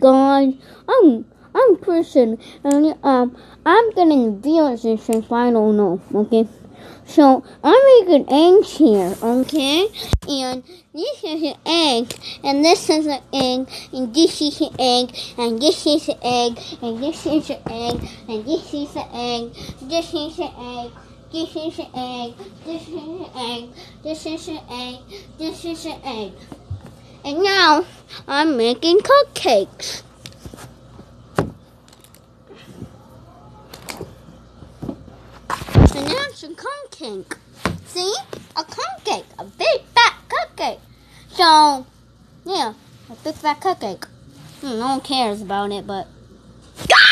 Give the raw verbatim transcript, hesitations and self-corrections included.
guys, I'm I'm Christian, and um, I'm getting viewers since I don't know. Okay, so I'm making eggs here. Okay, and this is an egg, and this is an egg, and this is an egg, and this is an egg, and this is an egg, and this is an egg. This is an egg. This is an egg. This is an egg. This is an egg. This is an egg. And now I'm making cupcakes. And now it's a cupcake. See? A cupcake. A big fat cupcake. So, yeah, a big fat cupcake. Hmm, no one cares about it, but...